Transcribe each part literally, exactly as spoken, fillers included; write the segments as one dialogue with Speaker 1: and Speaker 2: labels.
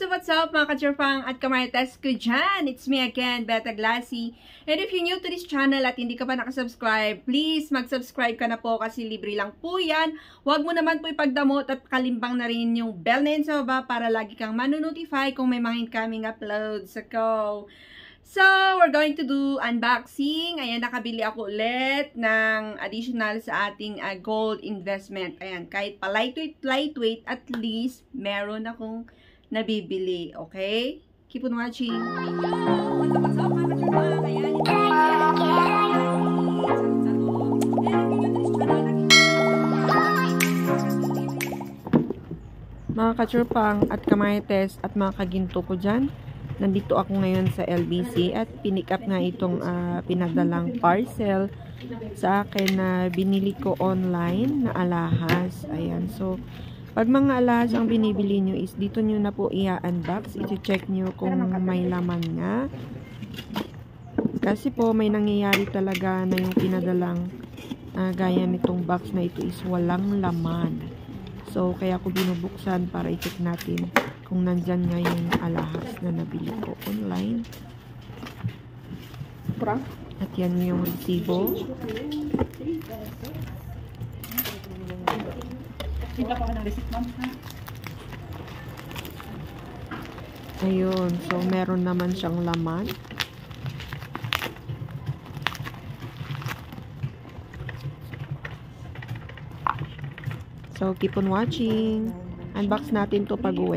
Speaker 1: What's up, what's up mga kachurpang at kamarites ko dyan? It's me again, Beta Glassy. And if you're new to this channel at hindi ka pa nakasubscribe, please mag-subscribe ka na po kasi libre lang po yan. Huwag mo naman po ipagdamot at kalimbang na rin yung bell na yun sa baba para lagi kang manonotify kung may mga incoming uploads ako. So, we're going to do unboxing. Ayan, nakabili ako ulit ng additional sa ating uh, gold investment. Ayan, kahit pa lightweight, lightweight, at least meron akong nabibili. Okay? Keep on watching. Mga kachurpang at kamarites at mga kaginto ko dyan, nandito ako ngayon sa L B C at pinick up nga itong uh, pinadalang parcel sa akin na binili ko online na alahas. Ayan, so pag mga alahas ang binibili nyo is dito nyo na po i-unbox, i-check nyo kung may laman nga. Kasi po may nangyayari talaga na yung pinadalang uh, gaya nitong box na ito is walang laman. So kaya ko binubuksan para i-check natin kung nandyan nga yung alahas na nabili ko online. At yan yung resibo. Ayun, so meron naman siyang laman. So keep on watching. Unbox natin to pag-uwi.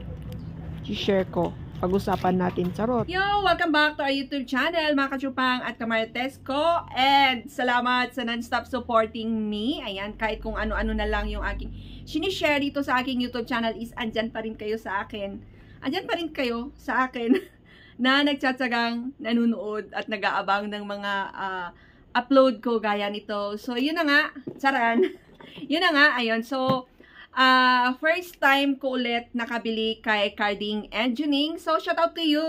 Speaker 1: I-share ko. Pag-usapan natin, charot. Yo! Welcome back to our YouTube channel, mga kachupang at kamarites ko. And salamat sa non-stop supporting me. Ayan, kahit kung ano-ano na lang yung aking sinishare dito sa aking YouTube channel is andyan pa rin kayo sa akin. Andyan pa rin kayo sa akin na nagtsatsagang nanunood at nag-aabang ng mga uh, upload ko gaya nito. So, yun na nga. Charan. Yun na nga. Ayun. So, Uh, first time ko ulit nakabili kay Carding and Juning. So, shout out to you.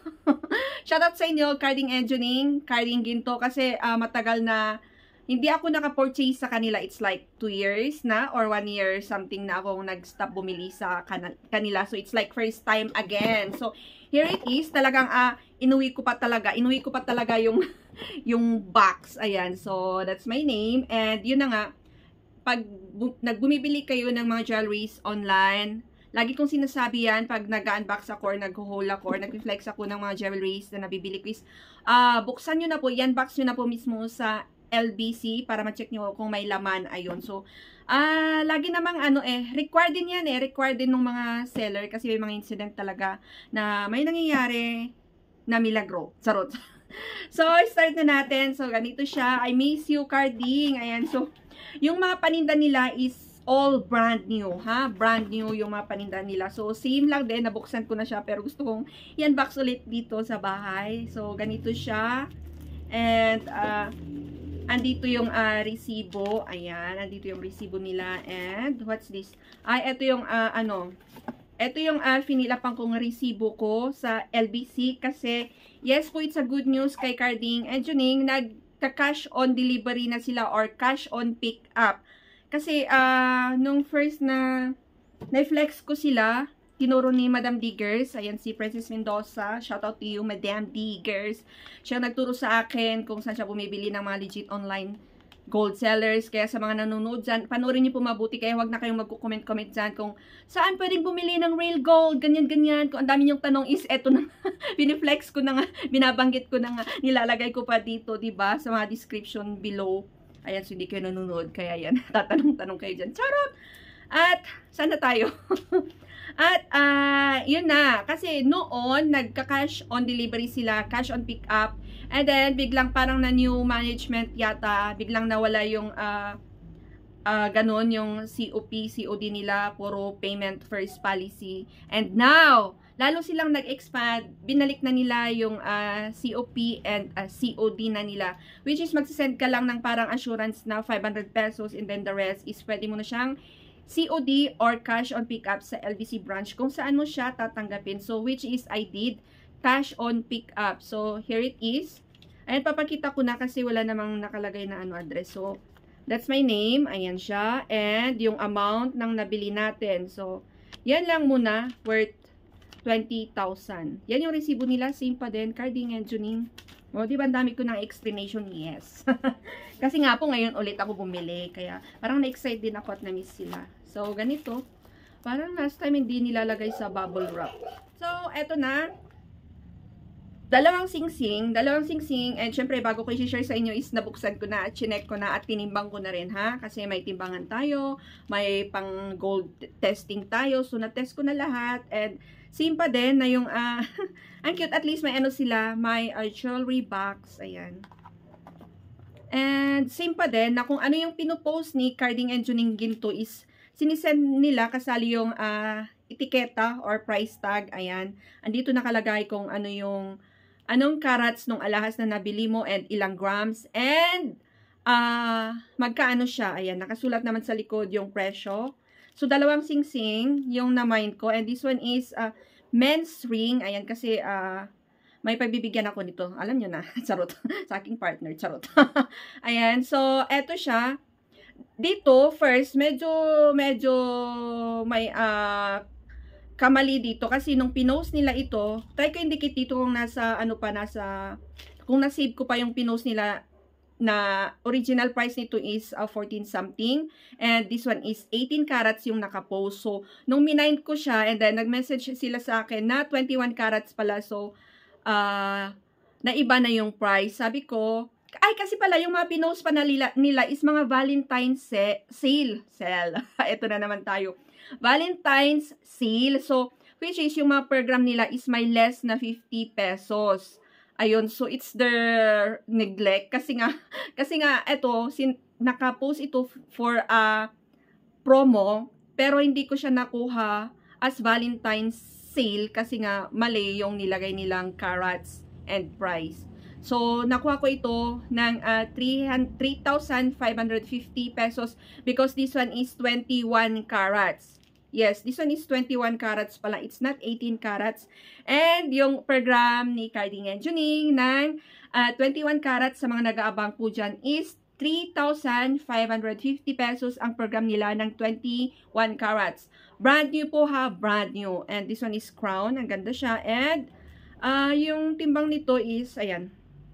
Speaker 1: Shout out sa inyo, Carding and Juning. Carding Ginto kasi uh, matagal na hindi ako naka-purchase sa kanila. It's like two years na or one year something na akong nag-stop bumili sa kanila. So, it's like first time again. So, here it is. Talagang uh, inuwi ko pa talaga. Inuwi ko pa talaga yung, yung box. Ayan. So, that's my name. And yun na nga. Pag nagbumibili kayo ng mga jewelries online, lagi kong sinasabi yan pag nag-unbox ako or nag-haul ako or nag-reflex ako ng mga jewelries na nabibili ko is, uh, buksan nyo na po, i-unbox nyo na po mismo sa L B C para ma-check nyo kung may laman. Ayun. So, uh, lagi namang ano eh, required din yan eh, required din ng mga seller kasi may mga incident talaga na may nangyayari na milagro. Sarot. So, start na natin. So, ganito siya. I miss you, Carding. Ayan. So, yung mga paninda nila is all brand new, ha? Brand new yung mga paninda nila. So, same lang din. Nabuksan ko na siya. Pero gusto kong i-unbox ulit dito sa bahay. So, ganito siya. And, uh, andito yung uh, resibo. Ayan. Andito yung resibo nila. And, what's this? Ay, ito yung, uh, ano, ito yung uh, finilapang kong resibo ko sa L B C. Kasi, yes po, it's a good news kay Carding and Juning. Nag ka-cash on delivery na sila or cash on pick up. Kasi, uh, nung first na na-flex ko sila, tinuro ni Madam Diggers, ayan si Princess Mendoza, shout out to you, Madam Diggers. Siya nagturo sa akin kung saan siya bumibili ng mga legit online gold sellers. Kaya sa mga nanonood dyan, panoorin niyo po mabuti. Kaya wag na kayong magko-comment-comment dyan kung saan pwedeng bumili ng real gold, ganyan-ganyan. Kung ang dami niyong tanong is, eto na, biniflex ko na nga, binabanggit ko na nga, nilalagay ko pa dito, diba, sa mga description below. Ayan, so hindi kayo nanonood, kaya yan, tatanong-tanong kayo dyan. Charot! At, saan na tayo? At, uh, yun na, kasi noon, nagka-cash on delivery sila, cash on pick up, and then, biglang parang na new management yata, biglang nawala yung, uh, uh, ganun, yung C O P, C O D nila, puro payment first policy. And now, lalo silang nag-expand, binalik na nila yung uh, C O P and uh, C O D na nila, which is magsisend ka lang ng parang assurance na five hundred pesos, and then the rest is pwede mo na siyang C O D or cash on pickup sa L B C branch kung saan mo siya tatanggapin. So, which is I did cash on pickup. So, here it is. Ayan, papakita ko na kasi wala namang nakalagay na ano address. So, that's my name. Ayan siya. And yung amount ng nabili natin. So, yan lang muna. Worth twenty thousand. Yan yung resibo nila. Same pa din. Carding and Juning. O, di ba ang dami ko ng explanation? Yes. Kasi nga po ngayon ulit ako bumili. Kaya parang na-excite din ako at na-miss sila. So, ganito. Parang last time hindi nilalagay sa bubble wrap. So, eto na. Dalawang singsing. Dalawang singsing. And syempre, bago ko i-share sa inyo is nabuksan ko na at chinek ko na at tinimbang ko na rin ha. Kasi may timbangan tayo. May pang gold testing tayo. So, na-test ko na lahat. And same pa din na yung, uh, ang cute, at least may ano sila, may uh, jewelry box, ayan. And same pa din na kung ano yung pinupost ni Carding and Juning Ginto is, sinisend nila kasali yung uh, etiketa or price tag, ayan. Andito nakalagay kung ano yung, anong carats nung alahas na nabili mo and ilang grams. And, uh, magkaano siya, ayan, nakasulat naman sa likod yung presyo. So, dalawang singsing yung na-mind ko. And this one is uh, men's ring. Ayan, kasi uh, may pagbibigyan ako nito. Alam nyo na. Charot. Sa aking partner. Charot. Ayan. So, eto siya. Dito, first, medyo, medyo may uh, kamali dito. Kasi nung pinost nila ito, try ko indicate dito kung nasa, ano pa, nasa, kung nasave ko pa yung pinost nila, na original price nito is uh, fourteen something and this one is eighteen carats yung nakapost. So, nung minind ko siya and then nag-message sila sa akin na twenty-one carats pala. So, uh, naiba na yung price. Sabi ko, ay kasi pala yung mga pinost pa nila, nila is mga Valentine's sale. Sale. Ito na naman tayo. Valentine's sale. So, which is yung mga program nila is may less na fifty pesos. Ayun, so it's their neglect. Kasi nga, kasi nga, eto, sin, nakapost ito for a promo, pero hindi ko siya nakuha as Valentine's sale kasi nga mali yung nilagay nilang carats and price. So, nakuha ko ito ng uh, three thousand five hundred fifty pesos because this one is twenty-one carats. Yes, this one is twenty-one carats pala. It's not eighteen carats. And yung program ni Carding and Juning ng uh, twenty-one carats sa mga nag-aabang po dyan is three thousand five hundred fifty pesos ang program nila ng twenty-one carats. Brand new po ha, brand new. And this one is crown. Ang ganda siya. And uh, yung timbang nito is, ayan,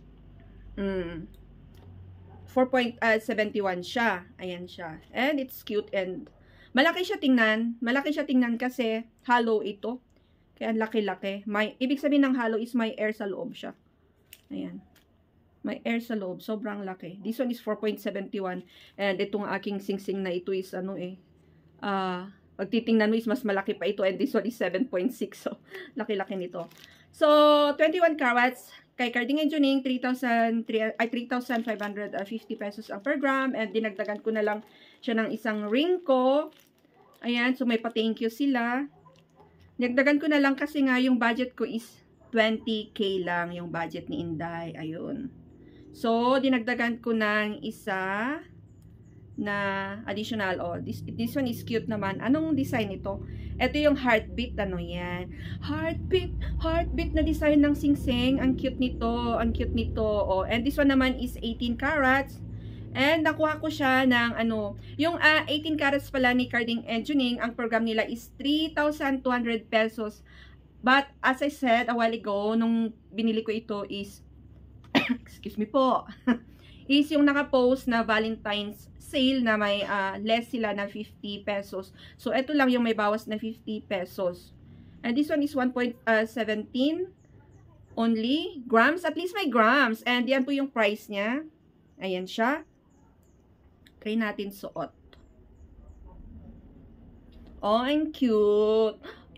Speaker 1: mm, four point seven one siya. Ayan siya. And it's cute and malaki siya tingnan. Malaki siya tingnan kasi hollow ito. Kaya laki-laki. May, ibig sabihin ng hollow is may air sa loob siya. Ayan. May air sa loob. Sobrang laki. This one is four point seven one. And itong aking singsing na ito is ano eh. Ah, uh, pag titingnan mo is mas malaki pa ito. And this one is seven point six. So, laki-laki nito. So, twenty-one carats. Kay Carding and Juning, three thousand five hundred fifty pesos ang per gram. And dinagdagan ko na lang siya ng isang ring ko. Ayan, so may pa-thank you sila. Dinagdagan ko na lang kasi nga yung budget ko is twenty K lang yung budget ni Inday. Ayun. So, dinagdagan ko ng isa na additional. Oh, this, this one is cute naman. Anong design ito? Ito yung heartbeat. Ano yan? Heartbeat. Heartbeat na design ng singsing. Ang cute nito. Ang cute nito. Oh, and this one naman is eighteen carats. And nakuha ko siya ng ano. Yung uh, eighteen carats pala ni Carding and Juning. Ang program nila is three thousand two hundred pesos. But as I said a while ago, nung binili ko ito is excuse me po. is yung nakapost na Valentine's sale na may uh, less sila na fifty pesos. So, ito lang yung may bawas na fifty pesos. And this one is one point one seven only grams. At least may grams. And yan po yung price niya. Ayan siya. Try natin suot. Oh, ang cute.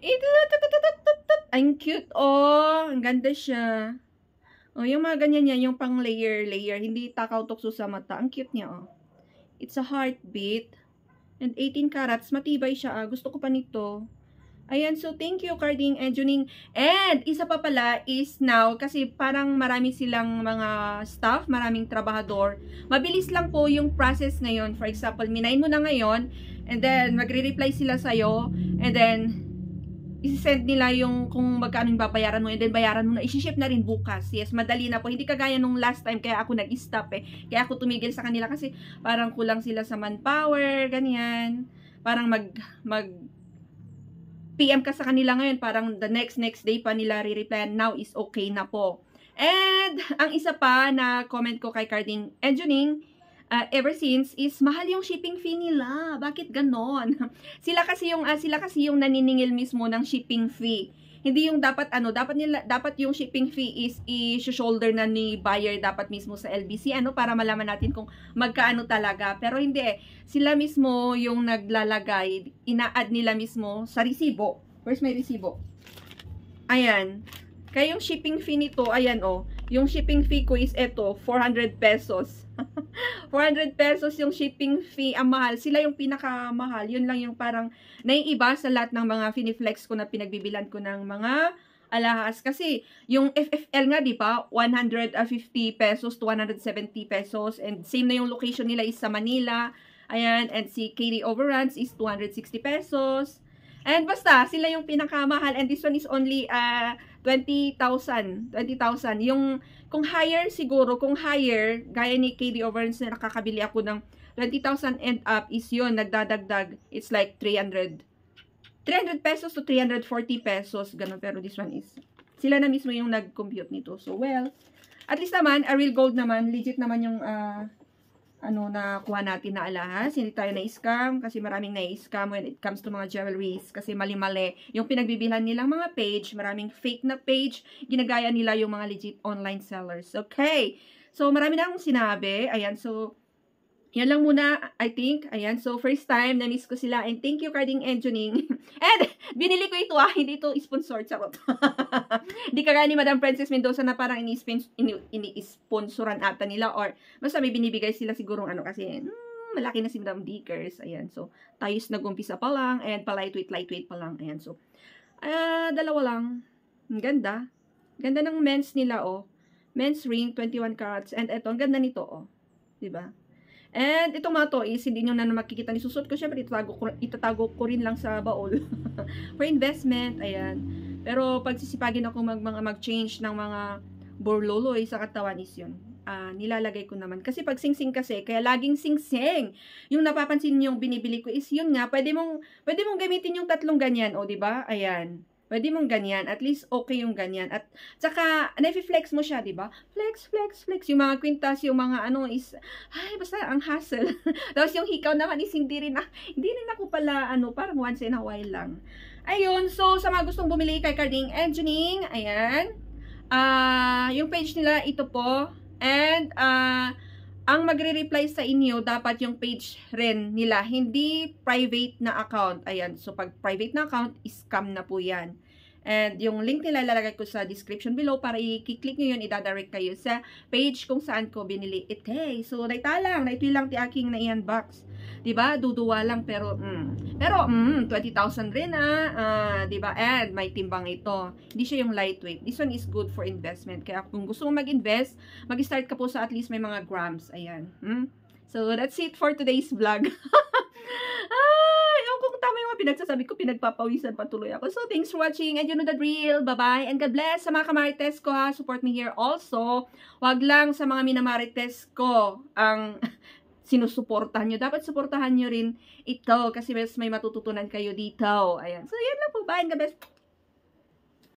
Speaker 1: Ang cute, oh. Ang ganda siya. Oh, yung mga ganyan yan, yung pang layer, layer. Hindi takaw tukso sa mata. Ang cute niya, oh. It's a heartbeat. And eighteen carats. Matibay siya, ah. Gusto ko pa nito. Ayan, so thank you, Carding and Juning. And, isa pa pala is now, kasi parang marami silang mga staff, maraming trabahador. Mabilis lang po yung process ngayon. For example, minain mo na ngayon, and then, magre-reply sila sa'yo, and then, isi-send nila yung kung magkano yung babayaran mo and then bayaran mo na, isi-ship na rin bukas. Yes, madali na po. Hindi kagaya nung last time kaya ako nag-stop eh. Kaya ako tumigil sa kanila kasi parang kulang sila sa manpower, ganyan. Parang mag mag P M ka sa kanila ngayon, parang the next next day pa nila re-replyan, now is okay na po. And ang isa pa na comment ko kay Carding and Juning, uh, ever since is mahal yung shipping fee nila. Bakit ganon? sila kasi yung uh, sila kasi yung naniningil mismo ng shipping fee. Hindi yung dapat ano, dapat nila dapat yung shipping fee is i-shoulder na ni buyer dapat mismo sa L B C ano para malaman natin kung magkaano talaga. Pero hindi eh. Sila mismo yung naglalagay, ina-add nila mismo sa resibo. Where's my resibo? Ayan. Kaya yung shipping fee nito, ayan oh. Yung shipping fee ko is eto, four hundred pesos. four hundred pesos yung shipping fee, ang mahal. Sila yung pinakamahal. Yun lang yung parang naiiba sa lahat ng mga finiflex ko na pinagbibilan ko ng mga alahas. Kasi yung F F L nga, di ba? one hundred fifty pesos to one hundred seventy pesos. And same na yung location nila is sa Manila. Ayan. And si K D Overruns is two hundred sixty pesos. And basta, sila yung pinakamahal. And this one is only uh, twenty thousand. twenty thousand. Yung, kung higher siguro, kung higher, gaya ni K D Overruns na nakakabili ako ng twenty thousand and up is yun, nagdadagdag. It's like three hundred. three hundred pesos to three hundred forty pesos. Ganun. Pero this one is, sila na mismo yung nag-compute nito. So, well, at least naman, a real gold naman, legit naman yung, uh, ano na kuha natin na alahas. Hindi tayo na-scam kasi maraming na-scam when it comes to mga jewelries kasi mali-mali. Yung pinagbibilhan nilang mga page, maraming fake na page, ginagaya nila yung mga legit online sellers. Okay. So, marami na akong sinabi. Ayan. So, yan lang muna, I think. Ayan. So, first time, na-miss ko sila. And thank you, Carding and Juning. And, binili ko ito ah. Hindi ito sponsor. Charot. Hindi kagaya ni Madam Princess Mendoza na parang ini-sponsoran ata nila. Or, basta may binibigay sila sigurong ano kasi, hmm, malaki na si Madam Dickers. Ayan. So, tayos nag-umpisa pa lang. And, pa-lightweight, lightweight pa lang. Ayan. So, uh, dalawa lang. Ang ganda. Ganda ng men's nila, oh. Men's ring, twenty-one carats. And, eto, ang ganda nito, oh. Diba? And itong mga to is, hindi nyo na makikita ni susot ko. Siyempre, itatago ko, itatago ko rin lang sa baol. For investment, ayan. Pero, pag sisipagin ako mag, mga mag-change ng mga borloloy sa katawan is yun. Uh, nilalagay ko naman. Kasi pag sing-sing kasi, kaya laging sing-sing. Yung napapansin nyo yung binibili ko is yun nga, pwede mong, pwede mong gamitin yung tatlong ganyan. O, diba? Ayan. Pwede mong ganyan. At least, okay yung ganyan. At, saka, na-flex mo siya, diba? Flex, flex, flex. Yung mga kwintas, yung mga ano is, ay, basta ang hassle. Tapos, yung hikaw naman is, hindi rin, ah, hindi rin ako pala, ano, parang once in a while lang. Ayun. So, sa mga gustong bumili kay Carding and Juning, ayan. Ah, uh, yung page nila, ito po. And, ah, uh, ang magre-reply sa inyo, dapat yung page rin nila, hindi private na account. Ayan, so pag private na account, scam na po yan. And yung link nila, ilalagay ko sa description below para i-click nyo yun, i-direct kayo sa page kung saan ko binili ito. So, naita lang, naito lang ti aking na-unbox. Diba? Duduwa lang, pero, mm, pero, mm, twenty thousand rin ah. Uh, diba? And, may timbang ito. Hindi siya yung lightweight. This one is good for investment. Kaya kung gusto mo mag-invest, mag-start ka po sa at least may mga grams. Ayan. Mm? So, that's it for today's vlog. Ay, kung tama yung mga pinagsasabi ko, pinagpapawisan patuloy ako. So, thanks for watching and you know the drill. Bye-bye and God bless sa mga kamarites ko ha. Support me here also. Wag lang sa mga minamarites ko ang sinusuportahan nyo. Dapat suportahan nyo rin ito kasi mas may matututunan kayo dito. Ayan. So, yan lang po. Bye and God bless.